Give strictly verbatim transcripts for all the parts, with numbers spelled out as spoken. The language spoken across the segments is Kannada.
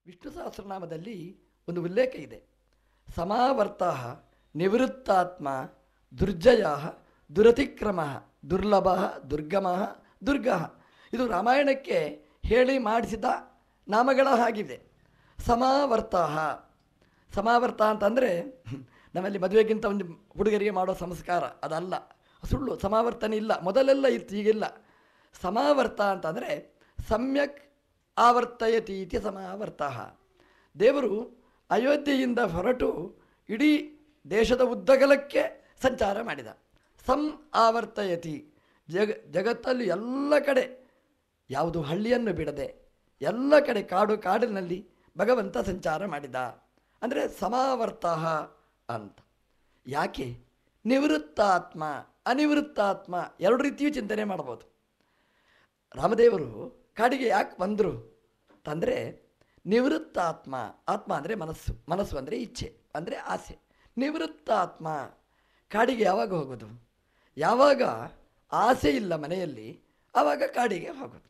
ವಿಷ್ಣು ಸಹಸ್ರನಾಮದಲ್ಲಿ ಒಂದು ಉಲ್ಲೇಖ ಇದೆ. ಸಮಾವರ್ತ ನಿವೃತ್ತಾತ್ಮ ದುರ್ಜಯ ದುರತಿಕ್ರಮ ದುರ್ಲಭ ದುರ್ಗಮ ದುರ್ಗ. ಇದು ರಾಮಾಯಣಕ್ಕೆ ಹೇಳಿ ಮಾಡಿಸಿದ ನಾಮಗಳ ಹಾಗಿದೆ. ಸಮಾವರ್ತ ಸಮಾವರ್ತ ಅಂತಂದರೆ ನಮ್ಮಲ್ಲಿ ಮದುವೆಗಿಂತ ಒಂದು ಹುಡುಗರಿಗೆ ಮಾಡೋ ಸಂಸ್ಕಾರ ಅದಲ್ಲ, ಸುಳ್ಳು. ಸಮಾವರ್ತನೆ ಇಲ್ಲ, ಮೊದಲೆಲ್ಲ ಇತ್ತು, ಈಗಿಲ್ಲ. ಸಮಾವರ್ತ ಅಂತಂದರೆ ಸಮ್ಯಕ್ ಆವರ್ತಯತಿ ಇತಿ ಸಮಾವರ್ತ. ದೇವರು ಅಯೋಧ್ಯೆಯಿಂದ ಹೊರಟು ಇಡೀ ದೇಶದ ಉದ್ದಗಲಕ್ಕೆ ಸಂಚಾರ ಮಾಡಿದ. ಸಂ ಆವರ್ತಯತಿ, ಜಗ ಜಗತ್ತಲ್ಲಿ ಎಲ್ಲ ಕಡೆ ಯಾವುದು ಹಳ್ಳಿಯನ್ನು ಬಿಡದೆ ಎಲ್ಲ ಕಡೆ ಕಾಡು ಕಾಡಿನಲ್ಲಿ ಭಗವಂತ ಸಂಚಾರ ಮಾಡಿದ. ಅಂದರೆ ಸಮಾವರ್ತ ಅಂತ. ಯಾಕೆ? ನಿವೃತ್ತಾತ್ಮ ಅನಿವೃತ್ತಾತ್ಮ ಎರಡು ರೀತಿಯೂ ಚಿಂತನೆ ಮಾಡ್ಬೋದು. ರಾಮದೇವರು ಕಾಡಿಗೆ ಯಾಕೆ ಬಂದರು ಅಂತಂದರೆ ನಿವೃತ್ತಾತ್ಮ, ಆತ್ಮ ಅಂದರೆ ಮನಸ್ಸು, ಮನಸ್ಸು ಅಂದರೆ ಇಚ್ಛೆ ಅಂದರೆ ಆಸೆ. ನಿವೃತ್ತಾತ್ಮ ಕಾಡಿಗೆ ಯಾವಾಗ ಹೋಗೋದು? ಯಾವಾಗ ಆಸೆ ಇಲ್ಲ ಮನೆಯಲ್ಲಿ ಆವಾಗ ಕಾಡಿಗೆ ಹೋಗೋದು.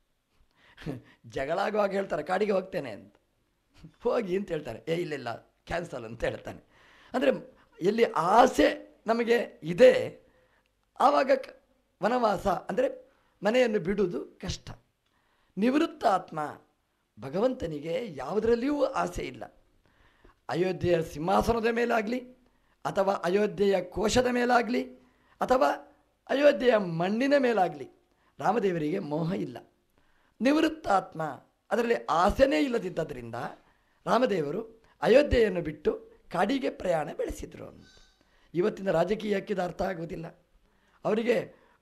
ಜಗಳ ಆಗುವಾಗ ಹೇಳ್ತಾರೆ ಕಾಡಿಗೆ ಹೋಗ್ತೇನೆ ಅಂತ, ಹೋಗಿ ಅಂತ ಹೇಳ್ತಾರೆ, ಏ ಇಲ್ಲಿಲ್ಲ ಕ್ಯಾನ್ಸಲ್ ಅಂತ ಹೇಳ್ತಾನೆ. ಅಂದರೆ ಎಲ್ಲಿ ಆಸೆ ನಮಗೆ ಇದೆ ಆವಾಗ ವನವಾಸ ಅಂದರೆ ಮನೆಯನ್ನು ಬಿಡುವುದು ಕಷ್ಟ. ನಿವೃತ್ತಾತ್ಮ ಭಗವಂತನಿಗೆ ಯಾವುದರಲ್ಲಿಯೂ ಆಸೆ ಇಲ್ಲ. ಅಯೋಧ್ಯೆಯ ಸಿಂಹಾಸನದ ಮೇಲಾಗಲಿ ಅಥವಾ ಅಯೋಧ್ಯೆಯ ಕೋಶದ ಮೇಲಾಗಲಿ ಅಥವಾ ಅಯೋಧ್ಯೆಯ ಮಣ್ಣಿನ ಮೇಲಾಗಲಿ ರಾಮದೇವರಿಗೆ ಮೋಹ ಇಲ್ಲ. ನಿವೃತ್ತಾತ್ಮ, ಅದರಲ್ಲಿ ಆಸೆನೇ ಇಲ್ಲದಿದ್ದರಿಂದ ರಾಮದೇವರು ಅಯೋಧ್ಯೆಯನ್ನು ಬಿಟ್ಟು ಕಾಡಿಗೆ ಪ್ರಯಾಣ ಬೆಳೆಸಿದರು ಅಂತ. ಇವತ್ತಿನ ರಾಜಕೀಯಕ್ಕೆ ಇದು ಅರ್ಥ ಆಗುವುದಿಲ್ಲ. ಅವರಿಗೆ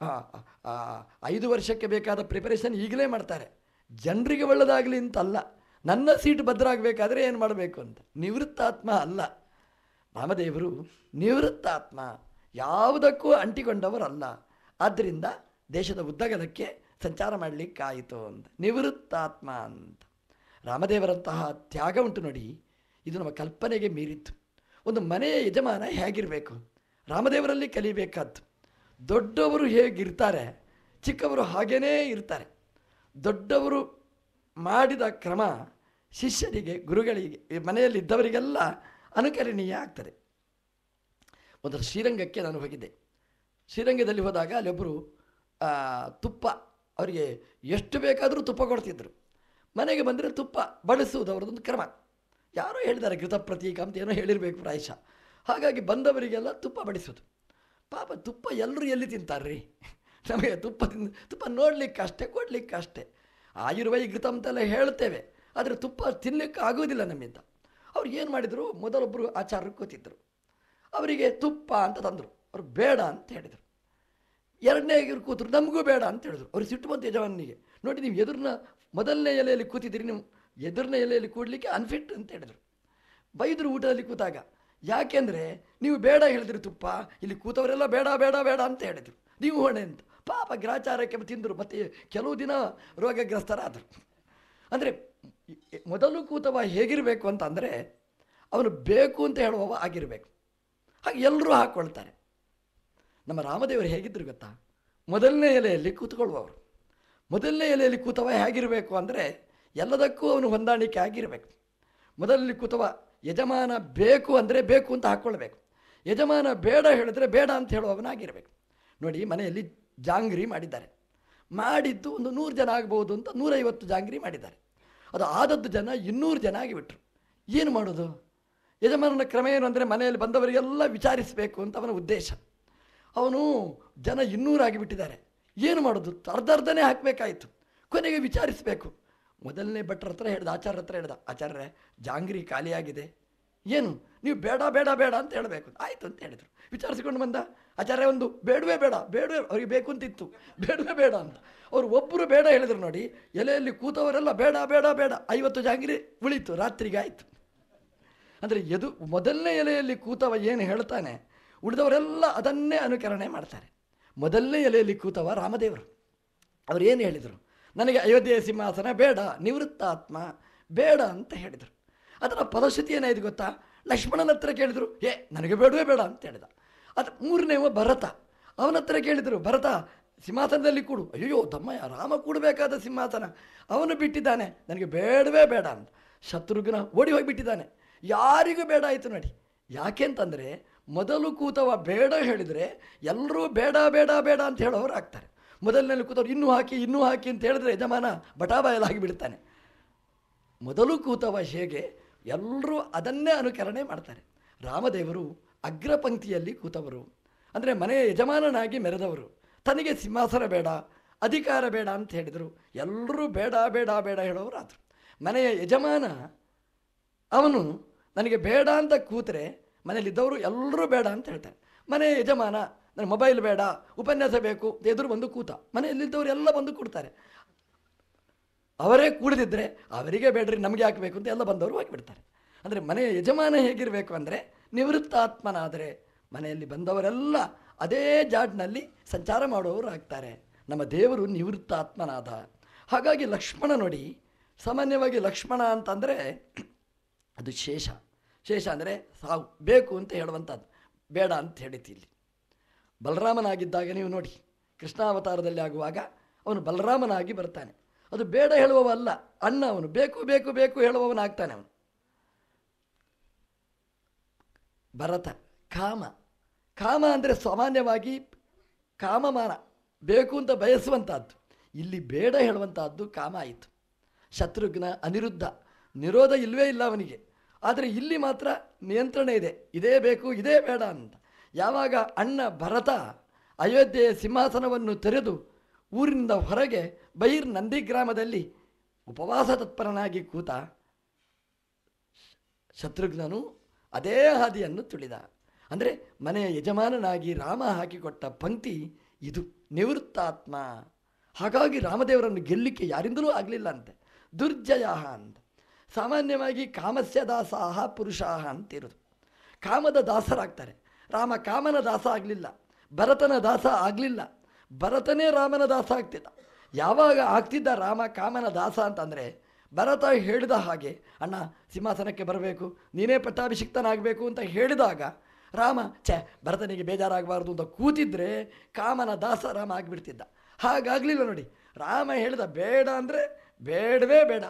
ಐದು ವರ್ಷಕ್ಕೆ ಬೇಕಾದ ಪ್ರಿಪರೇಷನ್ ಈಗಲೇ ಮಾಡ್ತಾರೆ. ಜನರಿಗೆ ಒಳ್ಳೆಯದಾಗಲಿ ಅಂತಲ್ಲ, ನನ್ನ ಸೀಟ್ ಭದ್ರ ಆಗಬೇಕಾದ್ರೆ ಏನು ಮಾಡಬೇಕು ಅಂತ. ನಿವೃತ್ತಾತ್ಮ ಅಲ್ಲ ರಾಮದೇವರು, ನಿವೃತ್ತಾತ್ಮ, ಯಾವುದಕ್ಕೂ ಅಂಟಿಕೊಂಡವರಲ್ಲ. ಆದ್ದರಿಂದ ದೇಶದ ಉದ್ದಗಲಕ್ಕೆ ಸಂಚಾರ ಮಾಡಲಿಕ್ಕಾಯಿತು ಅಂತ. ನಿವೃತ್ತಾತ್ಮ ಅಂತ. ರಾಮದೇವರಂತಹ ತ್ಯಾಗ ಉಂಟು ನೋಡಿ, ಇದು ನಮ್ಮ ಕಲ್ಪನೆಗೆ ಮೀರಿತ್ತು. ಒಂದು ಮನೆಯ ಯಜಮಾನ ಹೇಗಿರಬೇಕು ರಾಮದೇವರಲ್ಲಿ ಕಲಿಬೇಕಾದ್ದು. ದೊಡ್ಡವರು ಹೇಗಿರ್ತಾರೆ ಚಿಕ್ಕವರು ಹಾಗೇ ಇರ್ತಾರೆ. ದೊಡ್ಡವರು ಮಾಡಿದ ಕ್ರಮ ಶಿಷ್ಯರಿಗೆ, ಗುರುಗಳಿಗೆ, ಮನೆಯಲ್ಲಿದ್ದವರಿಗೆಲ್ಲ ಅನುಕರಣೀಯ ಆಗ್ತದೆ. ಒಂದು ಶ್ರೀರಂಗಕ್ಕೆ ನಾನು ಹೋಗಿದ್ದೆ. ಶ್ರೀರಂಗದಲ್ಲಿ ಹೋದಾಗ ಅಲ್ಲೊಬ್ಬರು ತುಪ್ಪ, ಅವರಿಗೆ ಎಷ್ಟು ಬೇಕಾದರೂ ತುಪ್ಪ ಕೊಡ್ತಿದ್ರು. ಮನೆಗೆ ಬಂದರೆ ತುಪ್ಪ ಬಳಸುವುದು ಅವರದೊಂದು ಕ್ರಮ. ಯಾರೋ ಹೇಳಿದ್ದಾರೆ ಕೃತ ಪ್ರತೀಕ ಅಂತ ಏನೋ ಹೇಳಿರಬೇಕು ಪ್ರಾಯಶಃ. ಹಾಗಾಗಿ ಬಂದವರಿಗೆಲ್ಲ ತುಪ್ಪ ಬಡಿಸೋದು. ಪಾಪ ತುಪ್ಪ ಎಲ್ಲರೂ ಎಲ್ಲಿ ತಿಂತಾರ್ರಿ? ನಮಗೆ ತುಪ್ಪ ತಿಂದು ತುಪ್ಪ ನೋಡಲಿಕ್ಕೆ ಅಷ್ಟೇ, ಕೊಡಲಿಕ್ಕೆ ಅಷ್ಟೇ. ಆಯುರ್ವೇದ ಘೃತ ಅಂತೆಲ್ಲ ಹೇಳ್ತೇವೆ, ಆದರೆ ತುಪ್ಪ ತಿನ್ನಲಿಕ್ಕೆ ಆಗೋದಿಲ್ಲ ನಮ್ಮಿಂದ. ಅವ್ರು ಏನು ಮಾಡಿದರು, ಮೊದಲೊಬ್ಬರು ಆಚಾರ್ಯರು ಕೂತಿದ್ದರು. ಅವರಿಗೆ ತುಪ್ಪ ಅಂತ ತಂದರು, ಅವ್ರು ಬೇಡ ಅಂತ ಹೇಳಿದರು. ಎರಡನೇ ಇವ್ರು ಕೂತರು, ನಮಗೂ ಬೇಡ ಅಂತ ಹೇಳಿದ್ರು. ಅವ್ರು ಸಿಟ್ಟು ಬಂತು ಯಜಮಾನಿಗೆ. ನೋಡಿ, ನೀವು ಎದುರಿನ ಮೊದಲನೇ ಎಲೆಯಲ್ಲಿ ಕೂತಿದ್ದೀರಿ, ನೀವು ಎದುರನೇ ಎಲೆಯಲ್ಲಿ ಕೂಡಲಿಕ್ಕೆ ಅನ್ಫಿಟ್ ಅಂತ ಹೇಳಿದರು. ಬೈದರು ಊಟದಲ್ಲಿ ಕೂತಾಗ. ಯಾಕೆಂದರೆ ನೀವು ಬೇಡ ಹೇಳಿದ್ರಿ ತುಪ್ಪ, ಇಲ್ಲಿ ಕೂತವರೆಲ್ಲ ಬೇಡ ಬೇಡ ಬೇಡ ಅಂತ ಹೇಳಿದರು, ನೀವು ಹೊಣೆ ಅಂತ. ಪಾಪ ಗ್ರಾಚಾರಕ್ಕೆ ತಿಂದರು, ಮತ್ತು ಕೆಲವು ದಿನ ರೋಗಗ್ರಸ್ತರಾದರು. ಅಂದರೆ ಮೊದಲು ಕೂತವ ಹೇಗಿರಬೇಕು ಅಂತ ಅಂದರೆ ಅವನು ಬೇಕು ಅಂತ ಹೇಳುವವ ಆಗಿರಬೇಕು. ಹಾಗೆ ಎಲ್ಲರೂ ಹಾಕ್ಕೊಳ್ತಾರೆ. ನಮ್ಮ ರಾಮದೇವರು ಹೇಗಿದ್ದರು ಗೊತ್ತಾ? ಮೊದಲನೇ ಎಲೆಯಲ್ಲಿ ಕೂತ್ಕೊಳ್ಳುವವರು. ಮೊದಲನೇ ಎಲೆಯಲ್ಲಿ ಕೂತವ ಹೇಗಿರಬೇಕು ಅಂದರೆ ಎಲ್ಲದಕ್ಕೂ ಅವನು ಹೊಂದಾಣಿಕೆ ಆಗಿರಬೇಕು. ಮೊದಲಲ್ಲಿ ಕೂತವ ಯಜಮಾನ ಬೇಕು ಅಂದರೆ ಬೇಕು ಅಂತ ಹಾಕ್ಕೊಳ್ಬೇಕು. ಯಜಮಾನ ಬೇಡ ಹೇಳಿದ್ರೆ ಬೇಡ ಅಂತ ಹೇಳುವವನಾಗಿರಬೇಕು. ನೋಡಿ, ಮನೆಯಲ್ಲಿ ಜಾಂಗ್ರಿ ಮಾಡಿದ್ದಾರೆ. ಮಾಡಿದ್ದು ಒಂದು ನೂರು ಜನ ಆಗ್ಬೋದು ಅಂತ ನೂರೈವತ್ತು ಜಾಂಗ್ರಿ ಮಾಡಿದ್ದಾರೆ. ಅದು ಆದದ್ದು ಜನ ಇನ್ನೂರು ಜನ ಆಗಿಬಿಟ್ರು. ಏನು ಮಾಡೋದು? ಯಜಮಾನನ ಕ್ರಮ ಏನು ಅಂದರೆ ಮನೆಯಲ್ಲಿ ಬಂದವರಿಗೆಲ್ಲ ವಿಚಾರಿಸಬೇಕು ಅಂತ ಅವನ ಉದ್ದೇಶ. ಅವನು ಜನ ಇನ್ನೂರಾಗಿಬಿಟ್ಟಿದ್ದಾರೆ. ಏನು ಮಾಡೋದು? ಅರ್ಧ ಅರ್ಧನೇ ಹಾಕಬೇಕಾಯಿತು. ಕೊನೆಗೆ ವಿಚಾರಿಸಬೇಕು. ಮೊದಲನೇ ಭಟ್ರ ಹತ್ರ ಹೇಳ್ದ, ಆಚಾರ್ಯ ಹತ್ರ ಹೇಳ್ದ, ಆಚಾರ್ಯ ಜಾಂಗ್ರಿ ಖಾಲಿಯಾಗಿದೆ, ಏನು ನೀವು ಬೇಡ ಬೇಡ ಬೇಡ ಅಂತ ಹೇಳಬೇಕು. ಆಯಿತು ಅಂತ ಹೇಳಿದರು. ವಿಚಾರಿಸಿಕೊಂಡು ಬಂದ ಆಚಾರ್ಯ, ಒಂದು ಬೇಡವೇ ಬೇಡ, ಬೇಡವೇ ಅವ್ರಿಗೆ ಬೇಕು ಅಂತಿತ್ತು, ಬೇಡವೇ ಬೇಡ ಅಂತ. ಅವರು ಒಬ್ಬರು ಬೇಡ ಹೇಳಿದರು. ನೋಡಿ, ಎಲೆಯಲ್ಲಿ ಕೂತವರೆಲ್ಲ ಬೇಡ ಬೇಡ ಬೇಡ, ಐವತ್ತು ಜಾಂಗ್ರಿ ಉಳಿತು, ರಾತ್ರಿಗೆ ಆಯಿತು. ಅಂದರೆ ಎದು ಮೊದಲನೇ ಎಲೆಯಲ್ಲಿ ಕೂತವ ಏನು ಹೇಳ್ತಾನೆ, ಉಳಿದವರೆಲ್ಲ ಅದನ್ನೇ ಅನುಕರಣೆ ಮಾಡ್ತಾರೆ. ಮೊದಲನೇ ಎಲೆಯಲ್ಲಿ ಕೂತವ ರಾಮದೇವರು. ಅವರು ಏನು ಹೇಳಿದರು? ನನಗೆ ಅಯೋಧ್ಯೆಯ ಸಿಂಹಾಸನ ಬೇಡ, ನಿವೃತ್ತಾತ್ಮ ಬೇಡ ಅಂತ ಹೇಳಿದರು. ಅದರ ಫಲಶ್ರುತಿ ಏನಾಯ್ತು ಗೊತ್ತಾ? ಲಕ್ಷ್ಮಣನ ಹತ್ರ ಕೇಳಿದರು, ಏ ನನಗೆ ಬೇಡವೇ ಬೇಡ ಅಂತ ಹೇಳಿದ. ಅದು ಮೂರನೇವ ಭರತ, ಅವನ ಹತ್ರ ಕೇಳಿದರು, ಭರತ ಸಿಂಹಾಸನದಲ್ಲಿ ಕೂಡು. ಅಯ್ಯೋ ತಮ್ಮಯ್ಯ, ರಾಮ ಕೂಡಬೇಕಾದ ಸಿಂಹಾಸನ ಅವನು ಬಿಟ್ಟಿದ್ದಾನೆ, ನನಗೆ ಬೇಡವೇ ಬೇಡ ಅಂತ. ಶತ್ರುಘ್ನ ಓಡಿ ಹೋಗಿಬಿಟ್ಟಿದ್ದಾನೆ. ಯಾರಿಗೂ ಬೇಡ ಆಯಿತು ನೋಡಿ. ಯಾಕೆ ಅಂತಂದರೆ ಮೊದಲು ಕೂತವ ಬೇಡ ಹೇಳಿದರೆ ಎಲ್ಲರೂ ಬೇಡ ಬೇಡ ಬೇಡ ಅಂತ ಹೇಳೋರು ಆಗ್ತಾರೆ. ಮೊದಲನೇಲಿ ಕೂತವ್ರು ಇನ್ನೂ ಹಾಕಿ ಇನ್ನೂ ಹಾಕಿ ಅಂತ ಹೇಳಿದ್ರೆ ಯಜಮಾನ ಬಟಾಬಾಯಲಾಗಿ ಬಿಡ್ತಾನೆ. ಮೊದಲು ಕೂತವ ಹೇಗೆ ಎಲ್ಲರೂ ಅದನ್ನೇ ಅನುಕರಣೆ ಮಾಡ್ತಾರೆ. ರಾಮದೇವರು ಅಗ್ರಪಂಕ್ತಿಯಲ್ಲಿ ಕೂತವರು, ಅಂದರೆ ಮನೆಯ ಯಜಮಾನನಾಗಿ ಮೆರೆದವರು. ತನಗೆ ಸಿಂಹಾಸನ ಬೇಡ, ಅಧಿಕಾರ ಬೇಡ ಅಂತ ಹೇಳಿದರು. ಎಲ್ಲರೂ ಬೇಡ ಬೇಡ ಬೇಡ ಹೇಳೋರು ಆದರು. ಮನೆಯ ಯಜಮಾನ ಅವನು ನನಗೆ ಬೇಡ ಅಂತ ಕೂತರೆ ಮನೆಯಲ್ಲಿದ್ದವರು ಎಲ್ಲರೂ ಬೇಡ ಅಂತ ಹೇಳ್ತಾರೆ. ಮನೆಯ ಯಜಮಾನ ನನಗೆ ಮೊಬೈಲ್ ಬೇಡ, ಉಪನ್ಯಾಸ ಬೇಕು ಎದುರು ಬಂದು ಕೂತ, ಮನೆಯಲ್ಲಿದ್ದವರು ಎಲ್ಲ ಬಂದು ಕೊಡ್ತಾರೆ. ಅವರೇ ಕೂಡದಿದ್ದರೆ ಅವರಿಗೆ ಬೇಡ್ರಿ ನಮಗೆ ಹಾಕಬೇಕು ಅಂತ ಎಲ್ಲ ಬಂದವರು ಹಾಕಿಬಿಡ್ತಾರೆ. ಅಂದರೆ ಮನೆಯ ಯಜಮಾನ ಹೇಗಿರಬೇಕು ಅಂದರೆ ನಿವೃತ್ತಾತ್ಮನಾದರೆ ಮನೆಯಲ್ಲಿ ಬಂದವರೆಲ್ಲ ಅದೇ ಜಾಡ್ನಲ್ಲಿ ಸಂಚಾರ ಮಾಡುವವರು ಆಗ್ತಾರೆ. ನಮ್ಮ ದೇವರು ನಿವೃತ್ತಾತ್ಮನಾದ. ಹಾಗಾಗಿ ಲಕ್ಷ್ಮಣ ನೋಡಿ, ಸಾಮಾನ್ಯವಾಗಿ ಲಕ್ಷ್ಮಣ ಅಂತಂದರೆ ಅದು ಶೇಷ. ಶೇಷ ಅಂದರೆ ಸಾವು, ಬೇಕು ಅಂತ ಹೇಳುವಂಥದ್ದು, ಬೇಡ ಅಂತ ಹೇಳಿತಿ. ಇಲ್ಲಿ ಬಲರಾಮನಾಗಿದ್ದಾಗ ನೀವು ನೋಡಿ, ಕೃಷ್ಣಾವತಾರದಲ್ಲಿ ಆಗುವಾಗ ಅವನು ಬಲರಾಮನಾಗಿ ಬರ್ತಾನೆ. ಅದು ಬೇಡ ಹೇಳುವವ ಅಲ್ಲ, ಅಣ್ಣ ಅವನು, ಬೇಕು ಬೇಕು ಬೇಕು ಹೇಳುವವನಾಗ್ತಾನೆ ಅವನು. ಭರತ ಕಾಮ. ಕಾಮ ಅಂದರೆ ಸಾಮಾನ್ಯವಾಗಿ ಕಾಮಮಾನ, ಬೇಕು ಅಂತ ಬಯಸುವಂಥದ್ದು. ಇಲ್ಲಿ ಬೇಡ ಹೇಳುವಂಥದ್ದು ಕಾಮ ಆಯಿತು. ಶತ್ರುಘ್ನ ಅನಿರುದ್ಧ, ನಿರೋಧ ಇಲ್ಲವೇ ಇಲ್ಲ ಅವನಿಗೆ. ಆದರೆ ಇಲ್ಲಿ ಮಾತ್ರ ನಿಯಂತ್ರಣ ಇದೆ, ಇದೇ ಬೇಕು ಇದೇ ಬೇಡ ಅಂತ. ಯಾವಾಗ ಅಣ್ಣ ಭರತ ಅಯೋಧ್ಯೆಯ ಸಿಂಹಾಸನವನ್ನು ತೆರೆದು ಊರಿನಿಂದ ಹೊರಗೆ ಬೈರ್ ನಂದಿ ಗ್ರಾಮದಲ್ಲಿ ಉಪವಾಸ ತತ್ಪರನಾಗಿ ಕೂತ, ಶತ್ರುಘ್ನನು ಅದೇ ಹಾದಿಯನ್ನು ತುಳಿದ. ಅಂದರೆ ಮನೆಯ ಯಜಮಾನನಾಗಿ ರಾಮ ಹಾಕಿಕೊಟ್ಟ ಪಂಕ್ತಿ ಇದು, ನಿವೃತ್ತಾತ್ಮ. ಹಾಗಾಗಿ ರಾಮದೇವರನ್ನು ಗೆಲ್ಲಿಕ್ಕೆ ಯಾರಿಂದಲೂ ಆಗಲಿಲ್ಲ ಅಂತೆ. ದುರ್ಜಯ ಅಂತ. ಸಾಮಾನ್ಯವಾಗಿ ಕಾಮಸ್ಯ ದಾಸಾಹ ಪುರುಷಾಹ ಅಂತಿರೋದು. ಕಾಮದ ದಾಸರಾಗ್ತಾರೆ. ರಾಮ ಕಾಮನ ದಾಸ ಆಗಲಿಲ್ಲ, ಭರತನ ದಾಸ ಆಗಲಿಲ್ಲ. ಭರತನೇ ರಾಮನ ದಾಸ ಆಗ್ತಿದ್ದ. ಯಾವಾಗ ಆಗ್ತಿದ್ದ ರಾಮ ಕಾಮನ ದಾಸ ಅಂತಂದರೆ, ಭರತ ಹೇಳಿದ ಹಾಗೆ ಅಣ್ಣ ಸಿಂಹಾಸನಕ್ಕೆ ಬರಬೇಕು, ನೀನೇ ಪಟ್ಟಾಭಿಷಿಕ್ತನಾಗಬೇಕು ಅಂತ ಹೇಳಿದಾಗ ರಾಮ ಛೆ ಭರತನಿಗೆ ಬೇಜಾರಾಗಬಾರ್ದು ಅಂತ ಕೂತಿದ್ರೆ ಕಾಮನ ದಾಸ ರಾಮ ಆಗಿಬಿಡ್ತಿದ್ದ. ಹಾಗಾಗಲಿಲ್ಲ ನೋಡಿ. ರಾಮ ಹೇಳಿದ ಬೇಡ ಅಂದರೆ ಬೇಡವೇ ಬೇಡ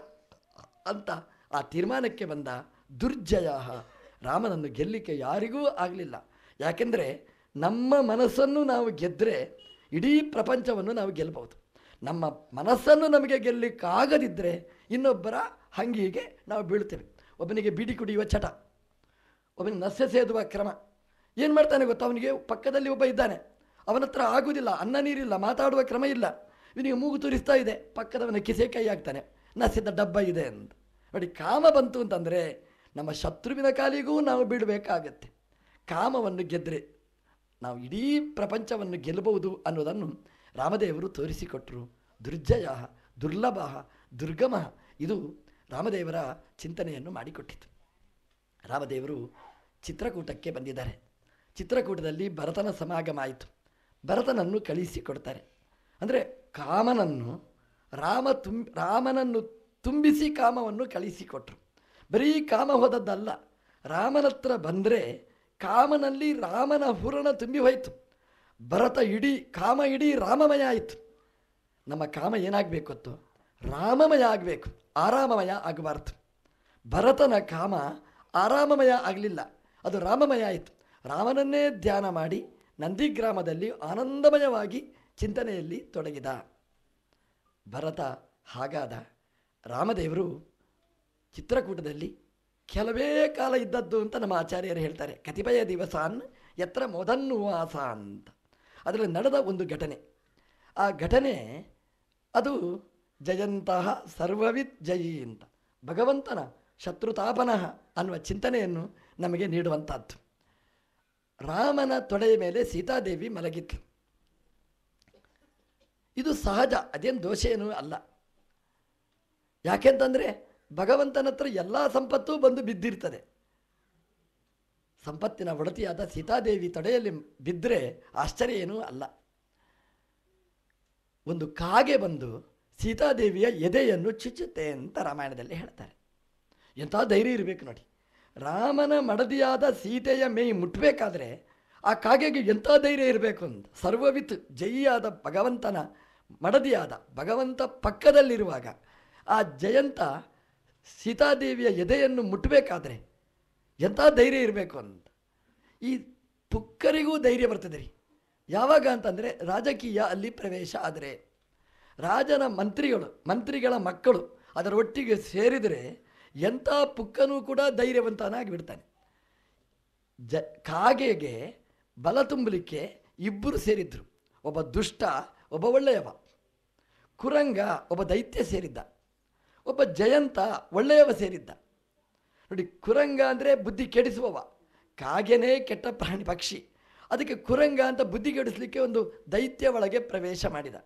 ಅಂತ ಆ ತೀರ್ಮಾನಕ್ಕೆ ಬಂದ. ದುರ್ಜಯ. ರಾಮನನ್ನು ಗೆಲ್ಲಿಕ್ಕೆ ಯಾರಿಗೂ ಆಗಲಿಲ್ಲ. ಯಾಕೆಂದರೆ ನಮ್ಮ ಮನಸ್ಸನ್ನು ನಾವು ಗೆದ್ದರೆ ಇಡೀ ಪ್ರಪಂಚವನ್ನು ನಾವು ಗೆಲ್ಲಬಹುದು. ನಮ್ಮ ಮನಸ್ಸನ್ನು ನಮಗೆ ಗೆಲ್ಲಲಿಕ್ಕಾಗದಿದ್ದರೆ ಇನ್ನೊಬ್ಬರ ಹಂಗಿಗೆ ನಾವು ಬೀಳ್ತೇವೆ. ಒಬ್ಬನಿಗೆ ಬೀಡಿ ಕುಡಿಯುವ ಚಟ, ಒಬ್ಬನಿಗೆ ನಸೆ ಸೇದುವ ಕ್ರಮ. ಏನು ಮಾಡ್ತಾನೆ ಗೊತ್ತಾ, ಅವನಿಗೆ ಪಕ್ಕದಲ್ಲಿ ಒಬ್ಬ ಇದ್ದಾನೆ, ಅವನ ಹತ್ರ ಆಗುವುದಿಲ್ಲ, ಅನ್ನ ನೀರಿಲ್ಲ, ಮಾತಾಡುವ ಕ್ರಮ ಇಲ್ಲ, ಇವನಿಗೆ ಮೂಗು ತುರಿಸ್ತಾ ಇದೆ, ಪಕ್ಕದವನ ಕಿಸೆ ಕೈ ಹಾಕ್ತಾನೆ, ನಸೆದ ಡಬ್ಬ ಇದೆ ಅಂತ. ನೋಡಿ, ಕಾಮ ಬಂತು ಅಂತಂದರೆ ನಮ್ಮ ಶತ್ರುವಿನ ಕಾಲಿಗೂ ನಾವು ಬೀಳಬೇಕಾಗತ್ತೆ. ಕಾಮವನ್ನು ಗೆದ್ದರೆ ನಾವು ಇಡೀ ಪ್ರಪಂಚವನ್ನು ಗೆಲ್ಲಬಹುದು ಅನ್ನೋದನ್ನು ರಾಮದೇವರು ತೋರಿಸಿಕೊಟ್ಟರು. ದುರ್ಜಯ, ದುರ್ಲಭ, ದುರ್ಗಮ, ಇದು ರಾಮದೇವರ ಚಿಂತನೆಯನ್ನು ಮಾಡಿಕೊಟ್ಟಿತು. ರಾಮದೇವರು ಚಿತ್ರಕೂಟಕ್ಕೆ ಬಂದಿದ್ದಾರೆ. ಚಿತ್ರಕೂಟದಲ್ಲಿ ಭರತನ ಸಮಾಗಮ ಆಯಿತು. ಭರತನನ್ನು ಕಳಿಸಿಕೊಡ್ತಾರೆ. ಅಂದರೆ ಕಾಮನನ್ನು ರಾಮ ತುಂ ರಾಮನನ್ನು ತುಂಬಿಸಿ ಕಾಮವನ್ನು ಕಳಿಸಿಕೊಟ್ರು. ಬರೀ ಕಾಮ ಹೋದದ್ದಲ್ಲ, ರಾಮನತ್ರ ಬಂದರೆ ಕಾಮನಲ್ಲಿ ರಾಮನ ಹೂರಣ ತುಂಬಿ ಹೋಯಿತು. ಭರತ ಇಡೀ ಕಾಮ ಇಡೀ ರಾಮಮಯ ಆಯಿತು. ನಮ್ಮ ಕಾಮ ಏನಾಗಬೇಕು ಗೊತ್ತು, ರಾಮಮಯ ಆಗಬೇಕು, ಆರಾಮಮಯ ಆಗಬಾರ್ದು. ಭರತನ ಕಾಮ ಆರಾಮಮಯ ಆಗಲಿಲ್ಲ, ಅದು ರಾಮಮಯ ಆಯಿತು. ರಾಮನನ್ನೇ ಧ್ಯಾನ ಮಾಡಿ ನಂದಿಗ್ರಾಮದಲ್ಲಿ ಆನಂದಮಯವಾಗಿ ಚಿಂತನೆಯಲ್ಲಿ ತೊಡಗಿದ ಭರತ. ಹಾಗಾದ ರಾಮದೇವರು ಚಿತ್ರಕೂಟದಲ್ಲಿ ಕೆಲವೇ ಕಾಲ ಇದ್ದದ್ದು ಅಂತ ನಮ್ಮ ಆಚಾರ್ಯರು ಹೇಳ್ತಾರೆ. ಕತಿಪಯ ದಿವಸಾನ್ ಯತ್ರ ಮೊದನ್ನುವಾಸ ಅಂತ. ಅದರಲ್ಲಿ ನಡೆದ ಒಂದು ಘಟನೆ. ಆ ಘಟನೆ ಅದು ಜಯಂತಹ ಸರ್ವವಿತ್ ಜಯಿ ಅಂತ, ಭಗವಂತನ ಶತ್ರುತಾಪನಃ ಅನ್ನುವ ಚಿಂತನೆಯನ್ನು ನಮಗೆ ನೀಡುವಂಥದ್ದು. ರಾಮನ ತೊಡೆಯ ಮೇಲೆ ಸೀತಾದೇವಿ ಮಲಗಿತ್ತು. ಇದು ಸಹಜ, ಅದೇನು ದೋಷ ಏನೂ ಅಲ್ಲ. ಯಾಕೆಂತಂದರೆ ಭಗವಂತನ ಹತ್ರ ಎಲ್ಲ ಸಂಪತ್ತೂ ಬಂದು ಬಿದ್ದಿರ್ತದೆ. ಸಂಪತ್ತಿನ ಒಡತಿಯಾದ ಸೀತಾದೇವಿ ತೊಡೆಯಲ್ಲಿ ಬಿದ್ದರೆ ಆಶ್ಚರ್ಯ ಏನೂ ಅಲ್ಲ. ಒಂದು ಕಾಗೆ ಬಂದು ಸೀತಾದೇವಿಯ ಎದೆಯನ್ನು ಚುಚ್ಚುತ್ತೆ ಅಂತ ರಾಮಾಯಣದಲ್ಲಿ ಹೇಳ್ತಾರೆ. ಎಂಥ ಧೈರ್ಯ ಇರಬೇಕು ನೋಡಿ. ರಾಮನ ಮಡದಿಯಾದ ಸೀತೆಯ ಮೈ ಮುಟ್ಟಬೇಕಾದ್ರೆ ಆ ಕಾಗೆಗೆ ಎಂಥ ಧೈರ್ಯ ಇರಬೇಕು ಅಂತ. ಸರ್ವವಿತ್ ಜಯಿಯಾದ ಭಗವಂತನ ಮಡದಿಯಾದ ಭಗವಂತ ಪಕ್ಕದಲ್ಲಿರುವಾಗ ಆ ಜಯಂತ ಸೀತಾದೇವಿಯ ಎದೆಯನ್ನು ಮುಟ್ಟಬೇಕಾದ್ರೆ ಎಂಥ ಧೈರ್ಯ ಇರಬೇಕು ಅಂತ. ಈ ಪುಕ್ಕರಿಗೂ ಧೈರ್ಯ ಬರ್ತದೆ ರೀ. ಯಾವಾಗ ಅಂತಂದರೆ ರಾಜಕೀಯ ಅಲ್ಲಿ ಪ್ರವೇಶ ಆದರೆ, ರಾಜನ ಮಂತ್ರಿಗಳು ಮಂತ್ರಿಗಳ ಮಕ್ಕಳು ಅದರ ಒಟ್ಟಿಗೆ ಸೇರಿದರೆ ಎಂಥ ಪುಕ್ಕನೂ ಕೂಡ ಧೈರ್ಯವಂತನಾಗಿ ಬಿಡ್ತಾನೆ. ಜ ಕಾಗೆಗೆ ಬಲ ತುಂಬಲಿಕ್ಕೆ ಇಬ್ಬರು ಸೇರಿದ್ರು, ಒಬ್ಬ ದುಷ್ಟ ಒಬ್ಬ ಒಳ್ಳೆಯವ. ಕುರಂಗ ಒಬ್ಬ ದೈತ್ಯ ಸೇರಿದ್ದ, ಒಬ್ಬ ಜಯಂತ ಒಳ್ಳೆಯವ ಸೇರಿದ್ದ. ನೋಡಿ, ಕುರಂಗ ಅಂದರೆ ಬುದ್ಧಿ ಕೆಡಿಸುವವ, ಕಾಗೆನೇ ಕೆಟ್ಟ ಪ್ರಾಣಿ ಪಕ್ಷಿ. ಅದಕ್ಕೆ ಕುರಂಗ ಅಂತ ಬುದ್ಧಿ ಕೆಡಿಸಲಿಕ್ಕೆ ಒಂದು ದೈತ್ಯ ಒಳಗೆ ಪ್ರವೇಶ ಮಾಡಿದ.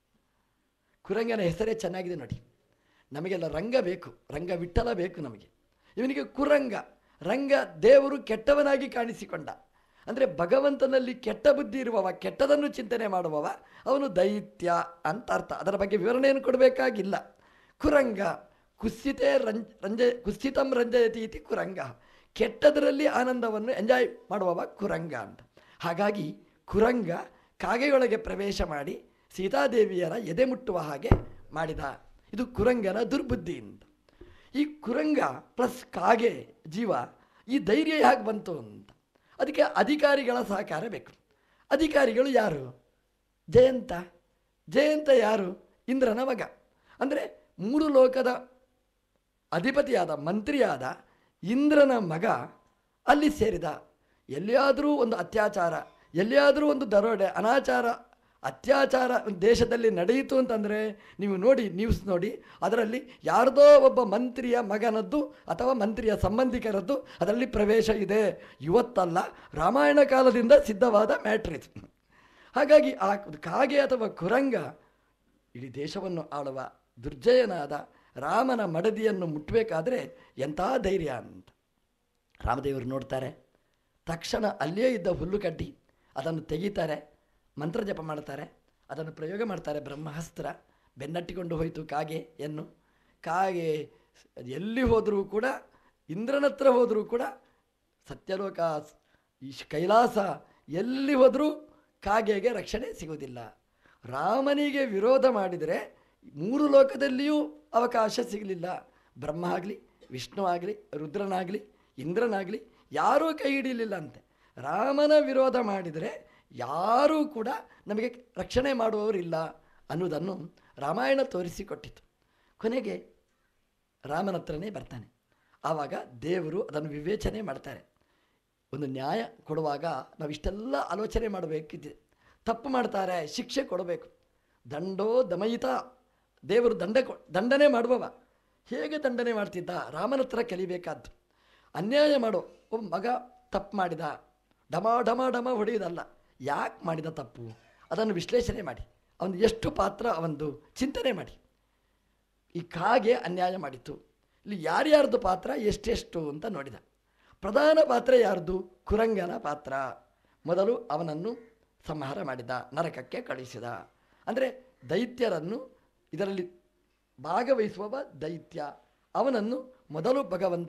ಕುರಂಗನ ಹೆಸರೇ ಚೆನ್ನಾಗಿದೆ ನೋಡಿ. ನಮಗೆಲ್ಲ ರಂಗ ಬೇಕು, ರಂಗ ವಿಠಲ ಬೇಕು ನಮಗೆ. ಇವನಿಗೆ ಕುರಂಗ, ರಂಗ ದೇವರು ಕೆಟ್ಟವನಾಗಿ ಕಾಣಿಸಿಕೊಂಡ. ಅಂದರೆ ಭಗವಂತನಲ್ಲಿ ಕೆಟ್ಟ ಬುದ್ಧಿ ಇರುವವ, ಕೆಟ್ಟದನ್ನು ಚಿಂತನೆ ಮಾಡುವವ, ಅವನು ದೈತ್ಯ ಅಂತ ಅರ್ಥ. ಅದರ ಬಗ್ಗೆ ವಿವರಣೆಯನ್ನು ಕೊಡಬೇಕಾಗಿಲ್ಲ. ಕುರಂಗ ಕುಸ್ಸಿತೇ ರಂಜ ರಂಜ ಕುಸ್ಸಿತಂ ರಂಜಯತಿ ಇತಿ ಕುರಂಗ, ಕೆಟ್ಟದರಲ್ಲಿ ಆನಂದವನ್ನು ಎಂಜಾಯ್ ಮಾಡುವವ ಕುರಂಗ ಅಂತ. ಹಾಗಾಗಿ ಕುರಂಗ ಕಾಗೆಯೊಳಗೆ ಪ್ರವೇಶ ಮಾಡಿ ಸೀತಾದೇವಿಯರ ಎದೆ ಮುಟ್ಟುವ ಹಾಗೆ ಮಾಡಿದ. ಇದು ಕುರಂಗನ ದುರ್ಬುದ್ಧಿಯಿಂದ. ಈ ಕುರಂಗ ಪ್ಲಸ್ ಕಾಗೆ ಜೀವ ಈ ಧೈರ್ಯ ಹೇಗೆ ಬಂತು ಅಂತ, ಅದಕ್ಕೆ ಅಧಿಕಾರಿಗಳ ಸಹಕಾರ ಬೇಕು. ಅಧಿಕಾರಿಗಳು ಯಾರು? ಜಯಂತ. ಜಯಂತ ಯಾರು? ಇಂದ್ರನ ಮಗ. ಅಂದರೆ ಮೂರು ಲೋಕದ ಅಧಿಪತಿಯಾದ ಮಂತ್ರಿಯಾದ ಇಂದ್ರನ ಮಗ ಅಲ್ಲಿ ಸೇರಿದ. ಎಲ್ಲಿಯಾದರೂ ಒಂದು ಅತ್ಯಾಚಾರ, ಎಲ್ಲಿಯಾದರೂ ಒಂದು ದರೋಡೆ, ಅನಾಚಾರ, ಅತ್ಯಾಚಾರ ದೇಶದಲ್ಲಿ ನಡೆಯಿತು ಅಂತಂದರೆ ನೀವು ನೋಡಿ, ನ್ಯೂಸ್ ನೋಡಿ, ಅದರಲ್ಲಿ ಯಾರ್ದೋ ಒಬ್ಬ ಮಂತ್ರಿಯ ಮಗನದ್ದು ಅಥವಾ ಮಂತ್ರಿಯ ಸಂಬಂಧಿಕರದ್ದು ಅದರಲ್ಲಿ ಪ್ರವೇಶ ಇದೆ. ಇವತ್ತಲ್ಲ, ರಾಮಾಯಣ ಕಾಲದಿಂದ ಸಿದ್ಧವಾದ ಮ್ಯಾಟ್ರಿಸ್. ಹಾಗಾಗಿ ಆ ಕಾಗೆ ಅಥವಾ ಕುರಂಗ ಇಡೀ ದೇಶವನ್ನು ಆಳುವ ದುರ್ಜಯನಾದ ರಾಮನ ಮಡದಿಯನ್ನು ಮುಟ್ಟಬೇಕಾದ್ರೆ ಎಂಥ ಧೈರ್ಯ ಅಂತ ರಾಮದೇವರು ನೋಡ್ತಾರೆ. ತಕ್ಷಣ ಅಲ್ಲಿಯೇ ಇದ್ದ ಹುಲ್ಲು ಕಡ್ಡಿ ಅದನ್ನು ತೆಗೀತಾರೆ, ಮಂತ್ರ ಜಪ ಮಾಡ್ತಾರೆ, ಅದನ್ನು ಪ್ರಯೋಗ ಮಾಡ್ತಾರೆ. ಬ್ರಹ್ಮಾಸ್ತ್ರ ಬೆನ್ನಟ್ಟಿಕೊಂಡು ಹೋಯಿತು ಕಾಗೆಯನ್ನು. ಕಾಗೆ ಎಲ್ಲಿ ಹೋದರೂ ಕೂಡ, ಇಂದ್ರನ ಹತ್ರ ಹೋದರೂ ಕೂಡ, ಸತ್ಯಲೋಕ, ಈ ಕೈಲಾಸ ಎಲ್ಲಿ ಹೋದರೂ ಕಾಗೆಗೆ ರಕ್ಷಣೆ ಸಿಗುವುದಿಲ್ಲ. ರಾಮನಿಗೆ ವಿರೋಧ ಮಾಡಿದರೆ ಮೂರು ಲೋಕದಲ್ಲಿಯೂ ಅವಕಾಶ ಸಿಗಲಿಲ್ಲ. ಬ್ರಹ್ಮ ಆಗಲಿ, ವಿಷ್ಣು ಆಗಲಿ, ರುದ್ರನಾಗಲಿ, ಇಂದ್ರನಾಗಲಿ ಯಾರೂ ಕೈ ಹಿಡಿಯಲಿಲ್ಲ ಅಂತೆ. ರಾಮನ ವಿರೋಧ ಮಾಡಿದರೆ ಯಾರೂ ಕೂಡ ನಮಗೆ ರಕ್ಷಣೆ ಮಾಡುವವರಿಲ್ಲ ಅನ್ನೋದನ್ನು ರಾಮಾಯಣ ತೋರಿಸಿಕೊಟ್ಟಿತು. ಕೊನೆಗೆ ರಾಮನ ಹತ್ರನೇ ಬರ್ತಾನೆ. ಆವಾಗ ದೇವರು ಅದನ್ನು ವಿವೇಚನೆ ಮಾಡ್ತಾರೆ. ಒಂದು ನ್ಯಾಯ ಕೊಡುವಾಗ ನಾವು ಇಷ್ಟೆಲ್ಲ ಆಲೋಚನೆ ಮಾಡಬೇಕಿದೆ. ತಪ್ಪು ಮಾಡ್ತಾರೆ, ಶಿಕ್ಷೆ ಕೊಡಬೇಕು. ದಂಡೋ ದಮಯಿತ, ದೇವರು ದಂಡ ದಂಡನೆ ಮಾಡುವವ. ಹೇಗೆ ದಂಡನೆ ಮಾಡ್ತಿದ್ದ? ರಾಮನ ಹತ್ರ ಕಲಿಬೇಕಾದ್ದು. ಅನ್ಯಾಯ ಮಾಡೋ ಒಬ್ಬ ಮಗ ತಪ್ಪು ಮಾಡಿದ, ಡಮ ಡಮ ಡಮ ಹೊಡೆಯೋದಲ್ಲ, ಯಾಕೆ ಮಾಡಿದ ತಪ್ಪು ಅದನ್ನು ವಿಶ್ಲೇಷಣೆ ಮಾಡಿ, ಅವನು ಎಷ್ಟು ಪಾತ್ರ ಅವಂದು ಚಿಂತನೆ ಮಾಡಿ. ಈ ಕಾಗೆ ಅನ್ಯಾಯ ಮಾಡಿತು, ಇಲ್ಲಿ ಯಾರ್ಯಾರ್ದು ಪಾತ್ರ ಎಷ್ಟೆಷ್ಟು ಅಂತ ನೋಡಿದ. ಪ್ರಧಾನ ಪಾತ್ರ ಯಾರ್ದು? ಕುರಂಗನ ಪಾತ್ರ. ಮೊದಲು ಅವನನ್ನು ಸಂಹಾರ ಮಾಡಿದ, ನರಕಕ್ಕೆ ಕಳಿಸಿದ. ಅಂದರೆ ದೈತ್ಯರನ್ನು ಇದರಲ್ಲಿ ಭಾಗವಹಿಸುವ ದೈತ್ಯ, ಅವನನ್ನು ಮೊದಲು ಭಗವಂತ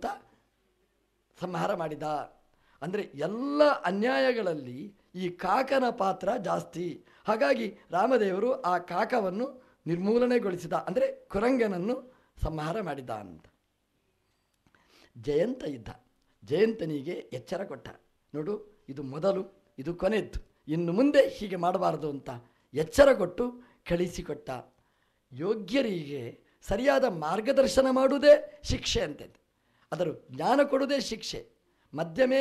ಸಂಹಾರ ಮಾಡಿದ. ಅಂದರೆ ಎಲ್ಲ ಅನ್ಯಾಯಗಳಲ್ಲಿ ಈ ಕಾಕನ ಪಾತ್ರ ಜಾಸ್ತಿ. ಹಾಗಾಗಿ ರಾಮದೇವರು ಆ ಕಾಕವನ್ನು ನಿರ್ಮೂಲನೆಗೊಳಿಸಿದ, ಅಂದರೆ ಕುರಂಗನನ್ನು ಸಂಹಾರ ಮಾಡಿದ ಅಂತ. ಜಯಂತ ಇದ್ದ, ಜಯಂತನಿಗೆ ಎಚ್ಚರ ಕೊಟ್ಟ. ನೋಡು, ಇದು ಮೊದಲು, ಇದು ಕೊನೆದ್ದು, ಇನ್ನು ಮುಂದೆ ಹೀಗೆ ಮಾಡಬಾರದು ಅಂತ ಎಚ್ಚರ ಕೊಟ್ಟು ಕಳಿಸಿಕೊಟ್ಟ. ಯೋಗ್ಯರಿಗೆ ಸರಿಯಾದ ಮಾರ್ಗದರ್ಶನ ಮಾಡುವುದೇ ಶಿಕ್ಷೆ ಅಂತೆ. ಅದರ ಜ್ಞಾನ ಕೊಡುವುದೇ ಶಿಕ್ಷೆ. ಮಧ್ಯಮೇ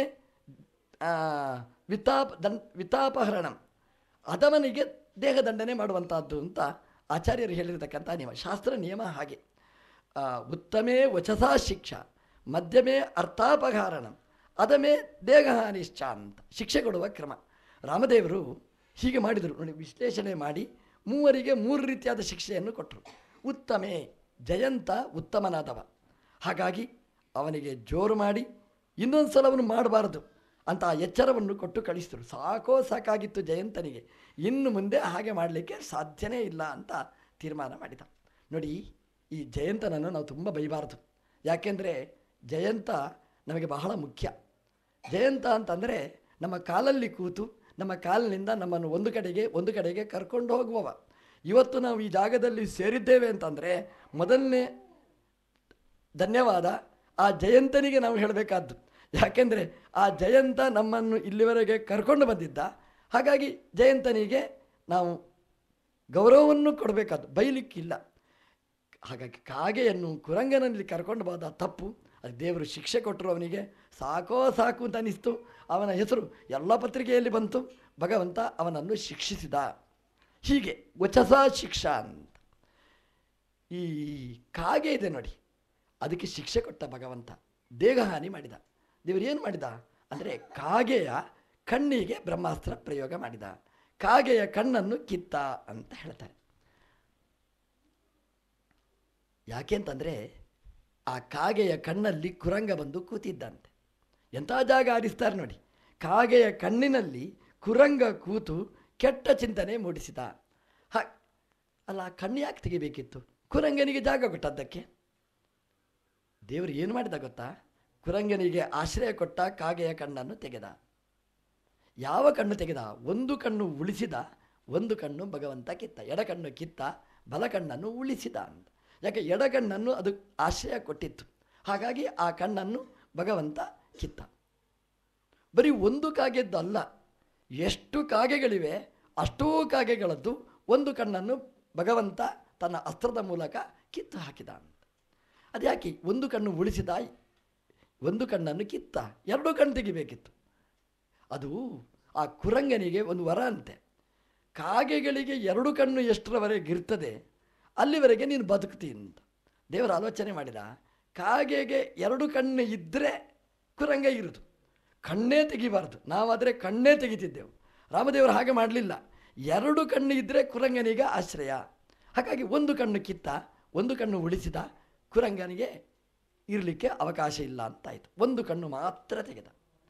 ವಿತಾಪ ದಂಡ ವಿತಾಪಹರಣ, ಅದವನಿಗೆ ದೇಹದಂಡನೆ ಮಾಡುವಂಥದ್ದು ಅಂತ ಆಚಾರ್ಯರು ಹೇಳಿರ್ತಕ್ಕಂಥ ನಿಯಮ, ಶಾಸ್ತ್ರ ನಿಯಮ ಹಾಗೆ. ಉತ್ತಮೇ ವಚಸಾ ಶಿಕ್ಷಾ, ಮಧ್ಯಮೇ ಅರ್ಥಾಪಹರಣ, ಅದಮೇ ದೇಹಹಾನಿಶ್ಚ ಅಂತ ಶಿಕ್ಷೆ ಕೊಡುವ ಕ್ರಮ. ರಾಮದೇವರು ಹೀಗೆ ಮಾಡಿದರು ನೋಡಿ. ವಿಶ್ಲೇಷಣೆ ಮಾಡಿ ಮೂವರಿಗೆ ಮೂರು ರೀತಿಯಾದ ಶಿಕ್ಷೆಯನ್ನು ಕೊಟ್ಟರು. ಉತ್ತಮೇ, ಜಯಂತ ಉತ್ತಮನಾದವ, ಹಾಗಾಗಿ ಅವನಿಗೆ ಜೋರು ಮಾಡಿ ಇನ್ನೊಂದು ಸಲ ಅವನು ಮಾಡಬಾರದು ಅಂತ ಎಚ್ಚರವನ್ನು ಕೊಟ್ಟು ಕಳಿಸಿದರು. ಸಾಕೋ ಸಾಕಾಗಿತ್ತು ಜಯಂತನಿಗೆ, ಇನ್ನು ಮುಂದೆ ಹಾಗೆ ಮಾಡಲಿಕ್ಕೆ ಸಾಧ್ಯನೇ ಇಲ್ಲ ಅಂತ ತೀರ್ಮಾನ ಮಾಡಿದ. ನೋಡಿ, ಈ ಜಯಂತನನ್ನು ನಾವು ತುಂಬ ಬೈಬಾರ್ದು. ಯಾಕೆಂದರೆ ಜಯಂತ ನಮಗೆ ಬಹಳ ಮುಖ್ಯ. ಜಯಂತ ಅಂತಂದರೆ ನಮ್ಮ ಕಾಲಲ್ಲಿ ಕೂತು ನಮ್ಮ ಕಾಲಿನಿಂದ ನಮ್ಮನ್ನು ಒಂದು ಕಡೆಗೆ ಒಂದು ಕಡೆಗೆ ಕರ್ಕೊಂಡು ಹೋಗುವವ. ಇವತ್ತು ನಾವು ಈ ಜಾಗದಲ್ಲಿ ಸೇರಿದ್ದೇವೆ ಅಂತಂದರೆ ಮೊದಲನೇ ಧನ್ಯವಾದ ಆ ಜಯಂತನಿಗೆ ನಾವು ಹೇಳಬೇಕಾದ್ದು. ಯಾಕೆಂದರೆ ಆ ಜಯಂತ ನಮ್ಮನ್ನು ಇಲ್ಲಿವರೆಗೆ ಕರ್ಕೊಂಡು ಬಂದಿದ್ದ. ಹಾಗಾಗಿ ಜಯಂತನಿಗೆ ನಾವು ಗೌರವವನ್ನು ಕೊಡಬೇಕಾದ್ದು, ಬೈಲಿಕ್ಕಿಲ್ಲ. ಹಾಗಾಗಿ ಕಾಗೆಯನ್ನು ಕುರಂಗನಲ್ಲಿ ಕರ್ಕೊಂಡು ಹೋದ ತಪ್ಪು, ಅದು ದೇವರು ಶಿಕ್ಷೆ ಕೊಟ್ಟರು ಅವನಿಗೆ. ಸಾಕೋ ಸಾಕು ಅಂತ ಅನ್ನಿಸ್ತು. ಅವನ ಹೆಸರು ಎಲ್ಲ ಪತ್ರಿಕೆಯಲ್ಲಿ ಬಂತು. ಭಗವಂತ ಅವನನ್ನು ಶಿಕ್ಷಿಸಿದ. ಹೀಗೆ ವಚಸ ಶಿಕ್ಷಾ ಅಂತ ಈ ಕಾಗೆ ಇದೆ ನೋಡಿ, ಅದಕ್ಕೆ ಶಿಕ್ಷೆ ಕೊಟ್ಟ ಭಗವಂತ. ದೇಹಹಾನಿ ಮಾಡಿದ. ದೇವರು ಏನು ಮಾಡಿದ ಅಂದರೆ ಕಾಗೆಯ ಕಣ್ಣಿಗೆ ಬ್ರಹ್ಮಾಸ್ತ್ರ ಪ್ರಯೋಗ ಮಾಡಿದ. ಕಾಗೆಯ ಕಣ್ಣನ್ನು ಕಿತ್ತ ಅಂತ ಹೇಳ್ತಾರೆ. ಯಾಕೆ ಅಂತಂದರೆ ಆ ಕಾಗೆಯ ಕಣ್ಣಲ್ಲಿ ಕುರಂಗ ಬಂದು ಕೂತಿದ್ದಂತೆ. ಎಂಥ ಜಾಗ ಆರಿಸ್ತಾರೆ ನೋಡಿ. ಕಾಗೆಯ ಕಣ್ಣಿನಲ್ಲಿ ಕುರಂಗ ಕೂತು ಕೆಟ್ಟ ಚಿಂತನೆ ಮೂಡಿಸಿದ. ಹ ಅಲ್ಲ, ಆ ಕಣ್ಣು ಯಾಕೆ ತೆಗಿಬೇಕಿತ್ತು? ಕುರಂಗನಿಗೆ ಜಾಗ ಕೊಟ್ಟದ್ದಕ್ಕೆ ದೇವರು ಏನು ಮಾಡಿದ ಗೊತ್ತಾ? ಕುರಂಗನಿಗೆ ಆಶ್ರಯ ಕೊಟ್ಟ ಕಾಗೆಯ ಕಣ್ಣನ್ನು ತೆಗೆದ. ಯಾವ ಕಣ್ಣು ತೆಗೆದ? ಒಂದು ಕಣ್ಣು ಉಳಿಸಿದ, ಒಂದು ಕಣ್ಣು ಭಗವಂತ ಕಿತ್ತ. ಎಡಕಣ್ಣು ಕಿತ್ತ, ಬಲ ಕಣ್ಣನ್ನು ಉಳಿಸಿದ ಅಂತ. ಯಾಕೆ? ಎಡಗಣ್ಣನ್ನು ಅದು ಆಶ್ರಯ ಕೊಟ್ಟಿತ್ತು. ಹಾಗಾಗಿ ಆ ಕಣ್ಣನ್ನು ಭಗವಂತ ಕಿತ್ತ. ಬರೀ ಒಂದು ಕಾಗೆದ್ದಲ್ಲ, ಎಷ್ಟು ಕಾಗೆಗಳಿವೆ ಅಷ್ಟೂ ಕಾಗೆಗಳದ್ದು ಒಂದು ಕಣ್ಣನ್ನು ಭಗವಂತ ತನ್ನ ಅಸ್ತ್ರದ ಮೂಲಕ ಕಿತ್ತು ಹಾಕಿದ ಅಂತ. ಅದ್ಯಾಕೆ ಒಂದು ಕಣ್ಣು ಉಳಿಸಿದ, ಒಂದು ಕಣ್ಣನ್ನು ಕಿತ್ತ? ಎರಡು ಕಣ್ಣು ತೆಗಿಬೇಕಿತ್ತು. ಅದು ಆ ಕುರಂಗನಿಗೆ ಒಂದು ವರ ಅಂತೆ. ಕಾಗೆಗಳಿಗೆ ಎರಡು ಕಣ್ಣು ಎಷ್ಟರವರೆಗೆ ಇರ್ತದೆ ಅಲ್ಲಿವರೆಗೆ ನೀನು ಬದುಕ್ತಿ ಅಂತ ದೇವರು ಆಲೋಚನೆ ಮಾಡಿದ. ಕಾಗೆಗೆ ಎರಡು ಕಣ್ಣು ಇದ್ದರೆ ಕುರಂಗ ಇರುವುದು, ಕಣ್ಣೇ ತೆಗಿಬಾರ್ದು. ನಾವಾದರೆ ಕಣ್ಣೇ ತೆಗಿತಿದ್ದೆವು. ರಾಮದೇವರು ಹಾಗೆ ಮಾಡಲಿಲ್ಲ. ಎರಡು ಕಣ್ಣು ಇದ್ದರೆ ಕುರಂಗನಿಗೆ ಆಶ್ರಯ. ಹಾಗಾಗಿ ಒಂದು ಕಣ್ಣು ಕಿತ್ತ, ಒಂದು ಕಣ್ಣು ಉಳಿಸಿದ. ಕುರಂಗನಿಗೆ ಇರಲಿಕ್ಕೆ ಅವಕಾಶ ಇಲ್ಲ ಅಂತಾಯಿತು. ಒಂದು ಕಣ್ಣು ಮಾತ್ರ ತೆಗೆದ.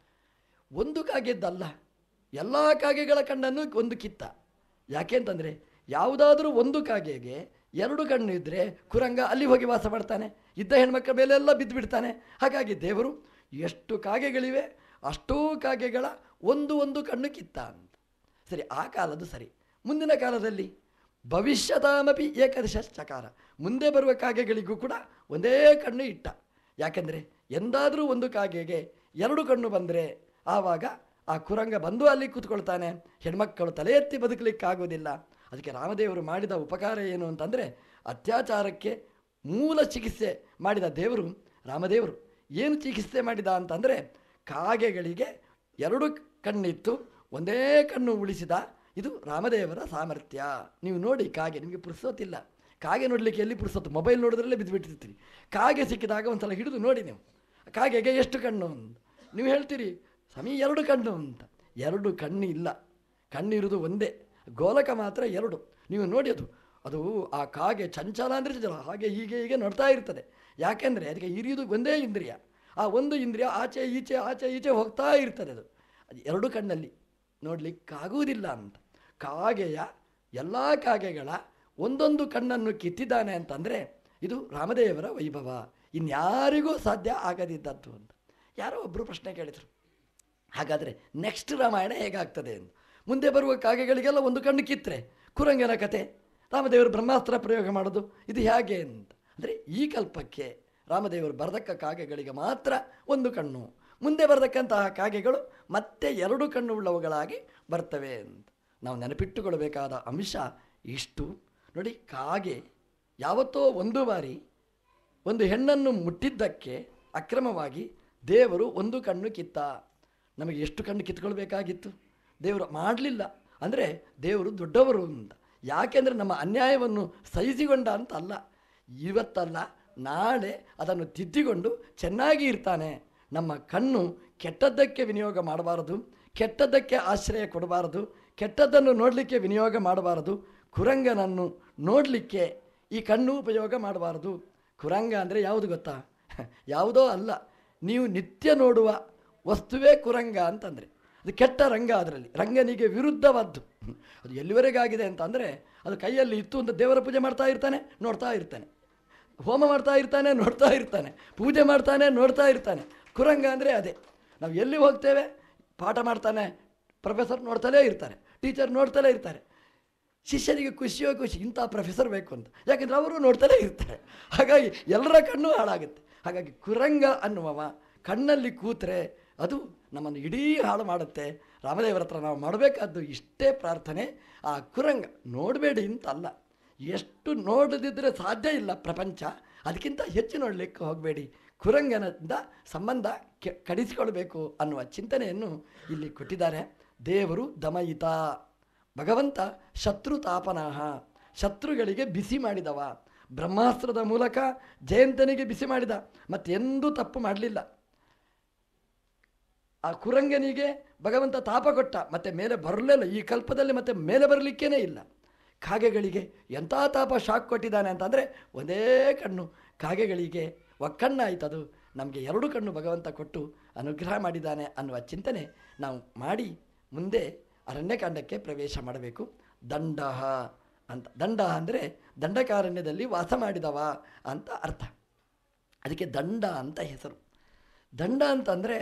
ಒಂದು ಕಾಗೆದ್ದಲ್ಲ, ಎಲ್ಲ ಕಾಗೆಗಳ ಕಣ್ಣನ್ನು ಒಂದು ಕಿತ್ತ. ಯಾಕೆ ಅಂತಂದರೆ ಯಾವುದಾದ್ರೂ ಒಂದು ಕಾಗೆಗೆ ಎರಡು ಕಣ್ಣು ಇದ್ದರೆ ಕುರಂಗ ಅಲ್ಲಿ ಹೋಗಿ ವಾಸ ಮಾಡ್ತಾನೆ, ಇದ್ದ ಹೆಣ್ಮಕ್ಳ ಮೇಲೆಲ್ಲ ಬಿದ್ದು ಬಿಡ್ತಾನೆ. ಹಾಗಾಗಿ ದೇವರು ಎಷ್ಟು ಕಾಗೆಗಳಿವೆ ಅಷ್ಟೂ ಕಾಗೆಗಳ ಒಂದು ಒಂದು ಕಣ್ಣು ಕಿತ್ತ ಅಂತ. ಸರಿ, ಆ ಕಾಲದ್ದು ಸರಿ. ಮುಂದಿನ ಕಾಲದಲ್ಲಿ ಭವಿಷ್ಯತಾಮಪಿ ಏಕದಶ ಚಕಾರ, ಮುಂದೆ ಬರುವ ಕಾಗೆಗಳಿಗೂ ಕೂಡ ಒಂದೇ ಕಣ್ಣು ಇಟ್ಟ. ಯಾಕೆಂದರೆ ಎಂದಾದರೂ ಒಂದು ಕಾಗೆಗೆ ಎರಡು ಕಣ್ಣು ಬಂದರೆ ಆವಾಗ ಆ ಕುರಂಗ ಬಂದು ಅಲ್ಲಿ ಕೂತ್ಕೊಳ್ತಾನೆ, ಹೆಣ್ಮಕ್ಕಳು ತಲೆ ಎತ್ತಿ ಬದುಕಲಿಕ್ಕಾಗೋದಿಲ್ಲ. ಅದಕ್ಕೆ ರಾಮದೇವರು ಮಾಡಿದ ಉಪಕಾರ ಏನು ಅಂತಂದರೆ, ಅತ್ಯಾಚಾರಕ್ಕೆ ಮೂಲ ಚಿಕಿತ್ಸೆ ಮಾಡಿದ ದೇವರು ರಾಮದೇವರು. ಏನು ಚಿಕಿತ್ಸೆ ಮಾಡಿದ ಅಂತಂದರೆ, ಕಾಗೆಗಳಿಗೆ ಎರಡು ಕಣ್ಣಿತ್ತು, ಒಂದೇ ಕಣ್ಣು ಉಳಿಸಿದ. ಇದು ರಾಮದೇವರ ಸಾಮರ್ಥ್ಯ. ನೀವು ನೋಡಿ, ಕಾಗೆ ನಿಮಗೆ ಪುರ್ಸೋತಿಲ್ಲ. ಕಾಗೆ ನೋಡಲಿಕ್ಕೆ ಎಲ್ಲಿ ಪುರ್ಸೋತು? ಮೊಬೈಲ್ ನೋಡಿದ್ರಲ್ಲೇ ಬಿದ್ದು ಬಿಟ್ಟಿರ್ತೀರಿ. ಕಾಗೆ ಸಿಕ್ಕಿದಾಗ ಒಂದು ಸಲ ಹಿಡಿದು ನೋಡಿ ನೀವು, ಕಾಗೆಗೆ ಎಷ್ಟು ಕಣ್ಣು ಅಂತ. ನೀವು ಹೇಳ್ತೀರಿ ಸಮೀ ಎರಡು ಕಣ್ಣು ಅಂತ. ಎರಡು ಕಣ್ಣು ಇಲ್ಲ, ಕಣ್ಣಿರುವುದು ಒಂದೇ, ಗೋಲಕ ಮಾತ್ರ ಎರಡು. ನೀವು ನೋಡಿ, ಅದು ಅದು ಆ ಕಾಗೆ ಚಂಚಲ ಅಂದರೆ ಚಂಚಲ, ಹಾಗೆ ಹೀಗೆ ಹೀಗೆ ನೋಡ್ತಾ ಇರ್ತದೆ. ಯಾಕೆಂದರೆ ಅದಕ್ಕೆ ಇರಿಯುವುದು ಒಂದೇ ಇಂದ್ರಿಯ. ಆ ಒಂದು ಇಂದ್ರಿಯ ಆಚೆ ಈಚೆ ಆಚೆ ಈಚೆ ಹೋಗ್ತಾ ಇರ್ತದೆ. ಅದು ಅದು ಎರಡು ಕಣ್ಣಲ್ಲಿ ನೋಡಲಿಕ್ಕಾಗುವುದಿಲ್ಲ ಅಂತ. ಕಾಗೆಯ ಎಲ್ಲ ಕಾಗೆಗಳ ಒಂದೊಂದು ಕಣ್ಣನ್ನು ಕಿತ್ತಿದ್ದಾನೆ ಅಂತಂದರೆ ಇದು ರಾಮದೇವರ ವೈಭವ, ಇನ್ಯಾರಿಗೂ ಸಾಧ್ಯ ಆಗದಿದ್ದದ್ದು ಅಂತ. ಯಾರೋ ಒಬ್ಬರು ಪ್ರಶ್ನೆ ಕೇಳಿದರು, ಹಾಗಾದರೆ ನೆಕ್ಸ್ಟ್ ರಾಮಾಯಣ ಹೇಗಾಗ್ತದೆ ಅಂತ. ಮುಂದೆ ಬರುವ ಕಾಗೆಗಳಿಗೆಲ್ಲ ಒಂದು ಕಣ್ಣು ಕಿತ್ತರೆ ಕುರಂಗನ ಕತೆ, ರಾಮದೇವರು ಬ್ರಹ್ಮಾಸ್ತ್ರ ಪ್ರಯೋಗ ಮಾಡೋದು, ಇದು ಹೇಗೆ ಅಂತ. ಅಂದರೆ ಈ ಕಲ್ಪಕ್ಕೆ ರಾಮದೇವರು ಬರೆದಕ್ಕ ಕಾಗೆಗಳಿಗೆ ಮಾತ್ರ ಒಂದು ಕಣ್ಣು, ಮುಂದೆ ಬರತಕ್ಕಂತಹ ಕಾಗೆಗಳು ಮತ್ತೆ ಎರಡು ಕಣ್ಣು ಉಳ್ಳವುಗಳಾಗಿ ಬರ್ತವೆ ಅಂತ ನಾವು ನೆನಪಿಟ್ಟುಕೊಳ್ಳಬೇಕಾದ ಅಂಶ ಇಷ್ಟು. ನೋಡಿ, ಕಾಗೆ ಯಾವತ್ತೋ ಒಂದು ಬಾರಿ ಒಂದು ಹೆಣ್ಣನ್ನು ಮುಟ್ಟಿದ್ದಕ್ಕೆ ಅಕ್ರಮವಾಗಿ ದೇವರು ಒಂದು ಕಣ್ಣು ಕಿತ್ತ. ನಮಗೆ ಎಷ್ಟು ಕಣ್ಣು ಕಿತ್ಕೊಳ್ಬೇಕಾಗಿತ್ತು? ದೇವರು ಮಾಡಲಿಲ್ಲ. ಅಂದರೆ ದೇವರು ದೊಡ್ಡವರು ಅಂತ. ಯಾಕೆಂದರೆ ನಮ್ಮ ಅನ್ಯಾಯವನ್ನು ಸಹಿಸಿಕೊಂಡ ಅಂತ ಅಲ್ಲ, ಇವತ್ತಲ್ಲ ನಾಳೆ ಅದನ್ನು ತಿದ್ದಿಕೊಂಡು ಚೆನ್ನಾಗಿ ಇರ್ತಾನೆ. ನಮ್ಮ ಕಣ್ಣು ಕೆಟ್ಟದ್ದಕ್ಕೆ ವಿನಿಯೋಗ ಮಾಡಬಾರದು, ಕೆಟ್ಟದ್ದಕ್ಕೆ ಆಶ್ರಯ ಕೊಡಬಾರದು, ಕೆಟ್ಟದ್ದನ್ನು ನೋಡಲಿಕ್ಕೆ ವಿನಿಯೋಗ ಮಾಡಬಾರದು. ಕುರಂಗನನ್ನು ನೋಡಲಿಕ್ಕೆ ಈ ಕಣ್ಣು ಉಪಯೋಗ ಮಾಡಬಾರದು. ಕುರಂಗ ಅಂದರೆ ಯಾವುದು ಗೊತ್ತಾ? ಯಾವುದೋ ಅಲ್ಲ, ನೀವು ನಿತ್ಯ ನೋಡುವ ವಸ್ತುವೇ ಕುರಂಗ ಅಂತಂದರೆ ಅದು ಕೆಟ್ಟ ರಂಗ. ಅದರಲ್ಲಿ ರಂಗನಿಗೆ ವಿರುದ್ಧವಾದ್ದು. ಅದು ಎಲ್ಲಿವರೆಗಾಗಿದೆ ಅಂತಂದರೆ, ಅದು ಕೈಯಲ್ಲಿ ಇತ್ತು ಅಂತ ದೇವರ ಪೂಜೆ ಮಾಡ್ತಾ ಇರ್ತಾನೆ, ನೋಡ್ತಾ ಇರ್ತಾನೆ, ಹೋಮ ಮಾಡ್ತಾ ಇರ್ತಾನೆ, ನೋಡ್ತಾ ಇರ್ತಾನೆ, ಪೂಜೆ ಮಾಡ್ತಾನೆ, ನೋಡ್ತಾ ಇರ್ತಾನೆ. ಕುರಂಗ ಅಂದರೆ ಅದೇ. ನಾವು ಎಲ್ಲಿ ಹೋಗ್ತೇವೆ, ಪಾಠ ಮಾಡ್ತಾನೆ ಪ್ರೊಫೆಸರ್ ನೋಡ್ತಲೇ ಇರ್ತಾರೆ, ಟೀಚರ್ ನೋಡ್ತಲೇ ಇರ್ತಾರೆ. ಶಿಷ್ಯನಿಗೆ ಖುಷಿಯೋ ಖುಷಿ, ಇಂಥ ಪ್ರೊಫೆಸರ್ ಬೇಕು ಅಂತ. ಯಾಕೆಂದರೆ ಅವರು ನೋಡ್ತಲೇ ಇರ್ತಾರೆ. ಹಾಗಾಗಿ ಎಲ್ಲರ ಕಣ್ಣು ಹಾಳಾಗುತ್ತೆ. ಹಾಗಾಗಿ ಕುರಂಗ ಅನ್ನುವವ ಕಣ್ಣಲ್ಲಿ ಕೂತ್ರೆ ಅದು ನಮ್ಮನ್ನು ಇಡೀ ಹಾಳು ಮಾಡುತ್ತೆ. ರಾಮದೇವರ ಹತ್ರ ನಾವು ಮಾಡಬೇಕಾದ್ದು ಇಷ್ಟೇ ಪ್ರಾರ್ಥನೆ. ಆ ಕುರಂಗ ನೋಡಬೇಡಿ ಅಂತಲ್ಲ, ಎಷ್ಟು ನೋಡದಿದ್ದರೆ ಸಾಧ್ಯ ಇಲ್ಲ ಪ್ರಪಂಚ, ಅದಕ್ಕಿಂತ ಹೆಚ್ಚು ನೋಡಲಿಕ್ಕೆ ಹೋಗಬೇಡಿ. ಕುರಂಗನಿಂದ ಸಂಬಂಧ ಕೆ ಕಡಿಸಿಕೊಳ್ಬೇಕು ಅನ್ನುವ ಚಿಂತನೆಯನ್ನು ಇಲ್ಲಿ ಕೊಟ್ಟಿದ್ದಾರೆ. ದೇವರು ದಮಯಿತ, ಭಗವಂತ ಶತ್ರು ತಾಪನಾಹ, ಶತ್ರುಗಳಿಗೆ ಬಿಸಿ ಮಾಡಿದವ. ಬ್ರಹ್ಮಾಸ್ತ್ರದ ಮೂಲಕ ಜಯಂತನಿಗೆ ಬಿಸಿ ಮಾಡಿದ, ಮತ್ತೆಂದೂ ತಪ್ಪು ಮಾಡಲಿಲ್ಲ. ಆ ಕುರಂಗನಿಗೆ ಭಗವಂತ ತಾಪ ಕೊಟ್ಟ, ಮತ್ತೆ ಮೇಲೆ ಬರಲಿಲ್ಲ. ಈ ಕಲ್ಪದಲ್ಲಿ ಮತ್ತೆ ಮೇಲೆ ಬರಲಿಕ್ಕೇ ಇಲ್ಲ. ಕಾಗೆಗಳಿಗೆ ಎಂಥ ತಾಪ ಶಾಕ್ ಕೊಟ್ಟಿದ್ದಾನೆ ಅಂತಂದರೆ ಒಂದೇ ಕಣ್ಣು ಕಾಗೆಗಳಿಗೆ ಒಕ್ಕಣ್ಣಾಯ್ತದು. ನಮಗೆ ಎರಡು ಕಣ್ಣು ಭಗವಂತ ಕೊಟ್ಟು ಅನುಗ್ರಹ ಮಾಡಿದ್ದಾನೆ ಅನ್ನುವ ಚಿಂತನೆ ನಾವು ಮಾಡಿ ಮುಂದೆ ಅರಣ್ಯಕಾಂಡಕ್ಕೆ ಪ್ರವೇಶ ಮಾಡಬೇಕು. ದಂಡ ಅಂತ, ದಂಡ ಅಂದರೆ ದಂಡಕಾರಣ್ಯದಲ್ಲಿ ವಾಸ ಮಾಡಿದವ ಅಂತ ಅರ್ಥ. ಅದಕ್ಕೆ ದಂಡ ಅಂತ ಹೆಸರು. ದಂಡ ಅಂತಂದರೆ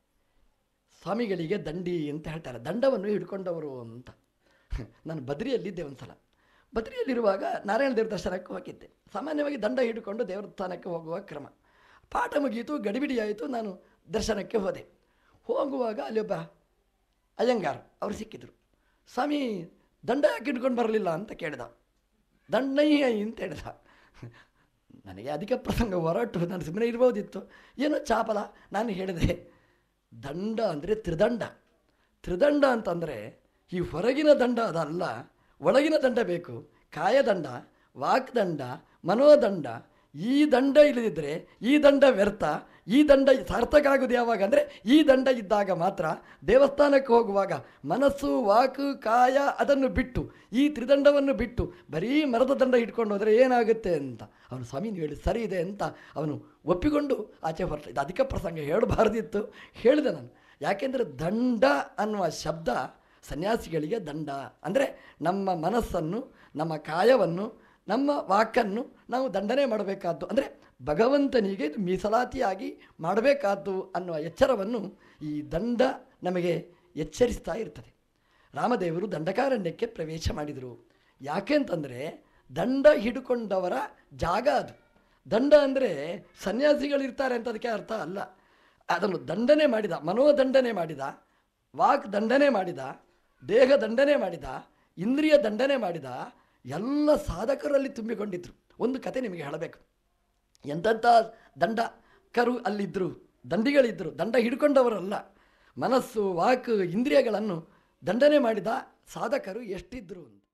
ಸ್ವಾಮಿಗಳಿಗೆ ದಂಡಿ ಅಂತ ಹೇಳ್ತಾರೆ, ದಂಡವನ್ನು ಹಿಡ್ಕೊಂಡವರು ಅಂತ. ನಾನು ಬದ್ರಿಯಲ್ಲಿದ್ದೆ ಒಂದು ಸಲ. ಬದ್ರಿಯಲ್ಲಿರುವಾಗ ನಾರಾಯಣ ದೇವ್ರ ದರ್ಶನಕ್ಕೆ ಹೋಗಿದ್ದೆ. ಸಾಮಾನ್ಯವಾಗಿ ದಂಡ ಹಿಡ್ಕೊಂಡು ದೇವ್ರ ಸ್ಥಾನಕ್ಕೆ ಹೋಗುವ ಕ್ರಮ. ಪಾಠ ಮುಗಿಯಿತು, ಗಡಿಬಿಡಿ ಆಯಿತು, ನಾನು ದರ್ಶನಕ್ಕೆ ಹೋದೆ. ಹೋಗುವಾಗ ಅಲ್ಲಿ ಒಬ್ಬ ಅಯ್ಯಂಗಾರ್ ಅವರು ಸಿಕ್ಕಿದ್ರು. ಸ್ವಾಮಿ ದಂಡ ಯಾಕೆ ಹಿಡ್ಕೊಂಡು ಬರಲಿಲ್ಲ ಅಂತ ಕೇಳಿದ. ದಂಡಯ್ಯ ಅಂತ ಹೇಳಿದ. ನನಗೆ ಅಧಿಕ ಪ್ರಸಂಗ ಹೊರಟು, ನಾನು ಸುಮ್ಮನೆ ಇರ್ಬೋದಿತ್ತು, ಏನೋ ಚಾಪಲ. ನಾನು ಹೇಳಿದೆ, ದಂಡ ಅಂದರೆ ತ್ರಿದಂಡ. ತ್ರಿದಂಡ ಅಂತಂದರೆ ಈ ಹೊರಗಿನ ದಂಡ ಅದಲ್ಲ, ಒಳಗಿನ ದಂಡ ಬೇಕು. ಕಾಯದಂಡ, ವಾಕ್ದಂಡ, ಮನೋದಂಡ. ಈ ದಂಡ ಇಲ್ಲದಿದ್ದರೆ ಈ ದಂಡ ವ್ಯರ್ಥ. ಈ ದಂಡ ಸಾರ್ಥಕ ಆಗೋದು ಯಾವಾಗ ಅಂದರೆ ಈ ದಂಡ ಇದ್ದಾಗ ಮಾತ್ರ. ದೇವಸ್ಥಾನಕ್ಕೆ ಹೋಗುವಾಗ ಮನಸ್ಸು, ವಾಕು, ಕಾಯ ಅದನ್ನು ಬಿಟ್ಟು, ಈ ತ್ರಿದಂಡವನ್ನು ಬಿಟ್ಟು ಬರೀ ಮರದ ದಂಡ ಇಟ್ಕೊಂಡು ಹೋದರೆ ಏನಾಗುತ್ತೆ ಅಂತ ಅವನು ಸ್ವಾಮಿ ನೀವು ಹೇಳಿ ಸರಿ ಇದೆ ಅಂತ ಅವನು ಒಪ್ಪಿಕೊಂಡು ಆಚೆ ಹೊರಟ. ಇದು ಅಧಿಕ ಪ್ರಸಂಗ ಹೇಳಬಾರ್ದಿತ್ತು, ಹೇಳಿದೆ ನಾನು. ಯಾಕೆಂದರೆ ದಂಡ ಅನ್ನುವ ಶಬ್ದ ಸನ್ಯಾಸಿಗಳಿಗೆ ದಂಡ ಅಂದರೆ ನಮ್ಮ ಮನಸ್ಸನ್ನು, ನಮ್ಮ ಕಾಯವನ್ನು, ನಮ್ಮ ವಾಕನ್ನು ನಾವು ದಂಡನೆ ಮಾಡಬೇಕಾದ್ದು, ಅಂದರೆ ಭಗವಂತನಿಗೆ ಇದು ಮೀಸಲಾತಿಯಾಗಿ ಮಾಡಬೇಕಾದ್ದು ಅನ್ನುವ ಎಚ್ಚರವನ್ನು ಈ ದಂಡ ನಮಗೆ ಎಚ್ಚರಿಸ್ತಾ ಇರ್ತದೆ. ರಾಮದೇವರು ದಂಡಕಾರಣ್ಯಕ್ಕೆ ಪ್ರವೇಶ ಮಾಡಿದರು. ಯಾಕೆ ಅಂತಂದರೆ ದಂಡ ಹಿಡ್ಕೊಂಡವರ ಜಾಗ ಅದು. ದಂಡ ಅಂದರೆ ಸನ್ಯಾಸಿಗಳಿರ್ತಾರೆ ಅಂತ ಅದಕ್ಕೆ ಅರ್ಥ ಅಲ್ಲ. ಅದನ್ನು ದಂಡನೆ ಮಾಡಿದ, ಮನೋದಂಡನೆ ಮಾಡಿದ, ವಾಕ್ ದಂಡನೆ ಮಾಡಿದ, ದೇಹ ದಂಡನೆ ಮಾಡಿದ, ಇಂದ್ರಿಯ ದಂಡನೆ ಮಾಡಿದ. ಎಲ್ಲ ಸಾಧಕರಲ್ಲಿ ತುಂಬಿಕೊಂಡಿದ್ರು. ಒಂದು ಕತೆ ನಿಮಗೆ ಹೇಳಬೇಕು. ಎಂಥಂಥ ದಂಡಕರು ಅಲ್ಲಿದ್ದರು, ದಂಡಿಗಳಿದ್ದರು. ದಂಡ ಹಿಡ್ಕೊಂಡವರಲ್ಲ, ಮನಸ್ಸು, ವಾಕ್, ಇಂದ್ರಿಯಗಳನ್ನು ದಂಡನೆ ಮಾಡಿದ ಸಾಧಕರು ಎಷ್ಟಿದ್ದರು ಅಂತ.